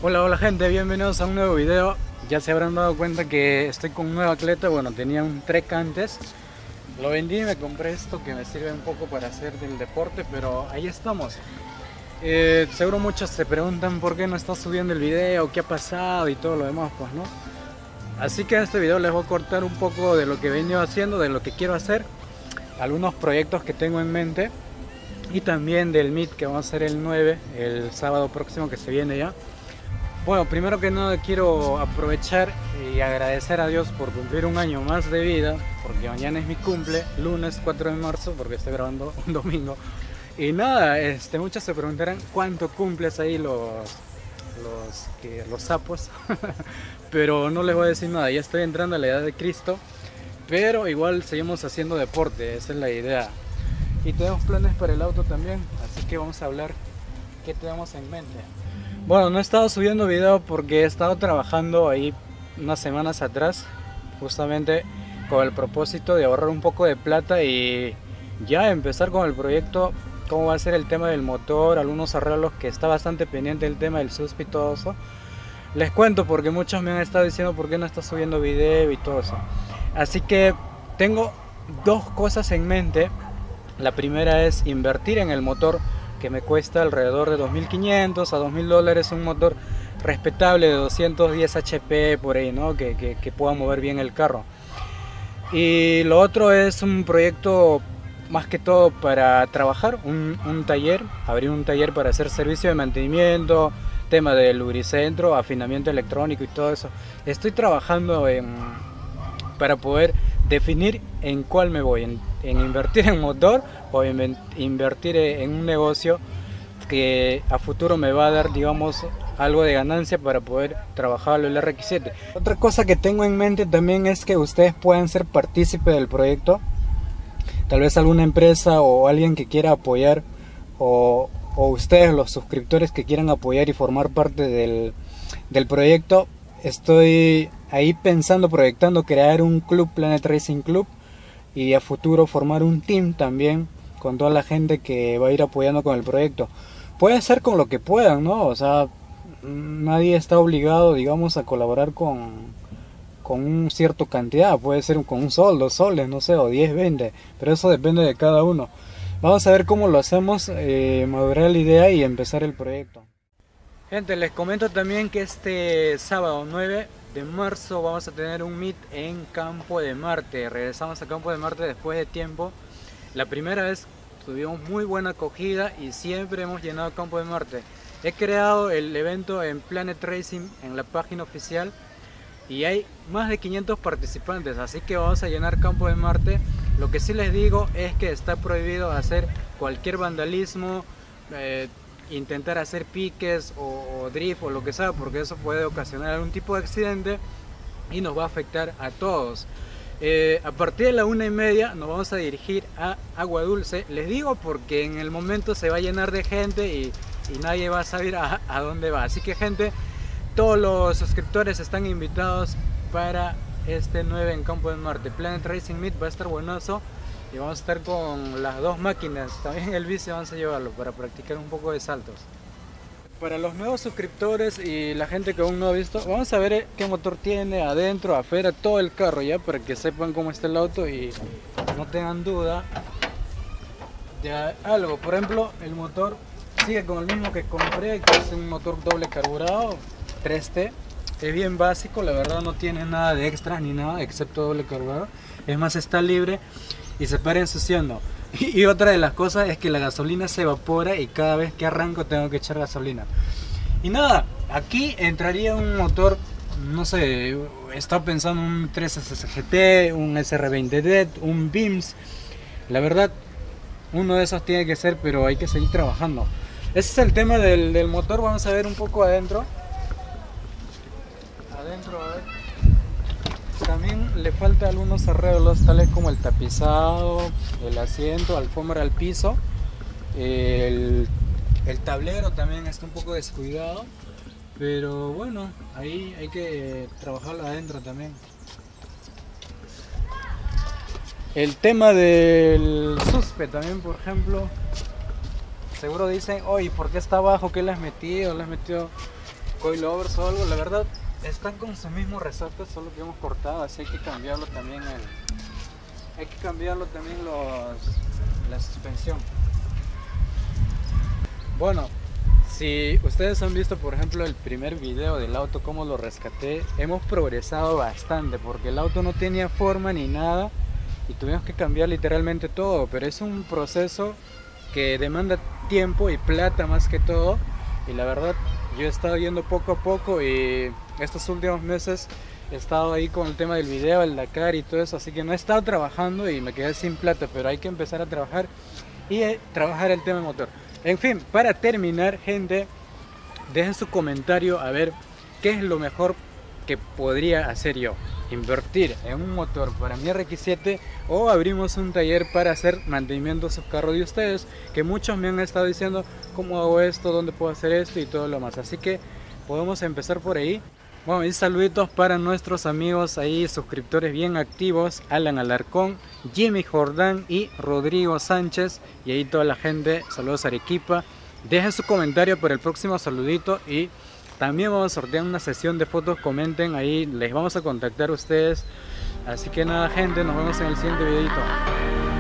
Hola, hola gente, bienvenidos a un nuevo video. Ya se habrán dado cuenta que estoy con un nuevo atleta. Bueno, tenía un Trek antes, lo vendí y me compré esto que me sirve un poco para hacer del deporte, pero ahí estamos. Seguro muchos se preguntan por qué no está subiendo el video, qué ha pasado y todo lo demás, pues no. Así que en este video les voy a cortar un poco de lo que he venido haciendo, de lo que quiero hacer, algunos proyectos que tengo en mente y también del Meet que vamos a hacer el 9, el sábado próximo que se viene ya. Bueno, primero que nada quiero aprovechar y agradecer a Dios por cumplir un año más de vida, porque mañana es mi cumple, lunes 4 de marzo, porque estoy grabando un domingo. Y nada, muchos se preguntarán cuánto cumples ahí los sapos, pero no les voy a decir nada, ya estoy entrando a la edad de Cristo, pero igual seguimos haciendo deporte, esa es la idea. Y tenemos planes para el auto también, así que vamos a hablar qué tenemos en mente. Bueno, no he estado subiendo video porque he estado trabajando ahí unas semanas atrás, justamente con el propósito de ahorrar un poco de plata y ya empezar con el proyecto, cómo va a ser el tema del motor, algunos arreglos que está bastante pendiente del tema del suspe y todo eso. Les cuento porque muchos me han estado diciendo por qué no estás subiendo video y todo eso. Así que tengo dos cosas en mente. La primera es invertir en el motor, que me cuesta alrededor de 2.500 a 2.000 dólares, un motor respetable de 210 HP por ahí, ¿no? que pueda mover bien el carro. Y lo otro es un proyecto más que todo para trabajar, un taller, abrir un taller para hacer servicio de mantenimiento, tema de lubricentro, afinamiento electrónico y todo eso. Estoy trabajando para poder definir en cuál me voy, en invertir en motor o en invertir en un negocio que a futuro me va a dar, digamos, algo de ganancia para poder trabajarlo el RX7. Otra cosa que tengo en mente también es que ustedes puedan ser partícipes del proyecto, tal vez alguna empresa o alguien que quiera apoyar o ustedes los suscriptores que quieran apoyar y formar parte del proyecto. Estoy ahí pensando, proyectando crear un club, Planet Racing Club, y a futuro formar un team también con toda la gente que va a ir apoyando con el proyecto. Puede ser con lo que puedan, ¿no? O sea, nadie está obligado, digamos, a colaborar con una cierta cantidad. Puede ser con un sol, 2 soles, no sé, o 10, 20, pero eso depende de cada uno. Vamos a ver cómo lo hacemos, madurar la idea y empezar el proyecto. Gente, les comento también que este sábado 9 de marzo vamos a tener un meet en Campo de Marte. Regresamos a Campo de Marte después de tiempo. La primera vez tuvimos muy buena acogida y siempre hemos llenado Campo de Marte. He creado el evento en Planet Racing en la página oficial y hay más de 500 participantes, así que vamos a llenar Campo de Marte. Lo que sí les digo es que está prohibido hacer cualquier vandalismo, intentar hacer piques o drift o lo que sea, porque eso puede ocasionar algún tipo de accidente y nos va a afectar a todos. A partir de la 1:30 nos vamos a dirigir a Agua Dulce. Les digo porque en el momento se va a llenar de gente y nadie va a saber a dónde va. Así que gente, todos los suscriptores están invitados para este 9 en Campo de Marte. Planet Racing Meet va a estar buenazo. Y vamos a estar con las dos máquinas, también el bici vamos a llevarlo para practicar un poco de saltos. Para los nuevos suscriptores y la gente que aún no ha visto, vamos a ver qué motor tiene adentro, afuera, todo el carro ya, para que sepan cómo está el auto y no tengan duda de algo. Por ejemplo, el motor sigue con el mismo que compré, que es un motor doble carburado, 3T. Es bien básico, la verdad no tiene nada de extra ni nada, excepto doble carburado. Es más, está libre y se para ensuciando. Y otra de las cosas es que la gasolina se evapora y cada vez que arranco tengo que echar gasolina. Y nada, aquí entraría un motor, no sé, estaba pensando un 3SS GT, un SR20D, un Beams. La verdad, uno de esos tiene que ser, pero hay que seguir trabajando. Ese es el tema del motor. Vamos a ver un poco adentro. A ver. También le falta algunos arreglos, tales como el tapizado, el asiento, alfombra al piso. El tablero también está un poco descuidado, pero bueno, ahí hay que trabajarlo adentro también. El tema del suspe también, por ejemplo, seguro dicen, oye, ¿por qué está abajo? ¿Qué le has metido? ¿Le has metido coilovers o algo, la verdad están con su mismo resorte, solo que hemos cortado, así hay que cambiarlo también la suspensión. Bueno, si ustedes han visto por ejemplo el primer video del auto, cómo lo rescaté, hemos progresado bastante porque el auto no tenía forma ni nada y tuvimos que cambiar literalmente todo, pero es un proceso que demanda tiempo y plata más que todo, y la verdad yo he estado yendo poco a poco y estos últimos meses he estado ahí con el tema del video, el Dakar y todo eso, así que no he estado trabajando y me quedé sin plata, pero hay que empezar a trabajar y trabajar el tema motor. En fin, para terminar, gente, dejen su comentario a ver qué es lo mejor que podría hacer yo. Invertir en un motor para mi RX-7 o abrimos un taller para hacer mantenimiento a sus carros de ustedes, que muchos me han estado diciendo cómo hago esto, dónde puedo hacer esto y todo lo más. Así que podemos empezar por ahí. Bueno, y saluditos para nuestros amigos ahí, suscriptores bien activos, Alan Alarcón, Jimmy Jordán y Rodrigo Sánchez, y ahí toda la gente. Saludos a Arequipa. Dejen su comentario para el próximo saludito y también vamos a sortear una sesión de fotos. Comenten ahí, les vamos a contactar a ustedes. Así que nada, gente, nos vemos en el siguiente videito.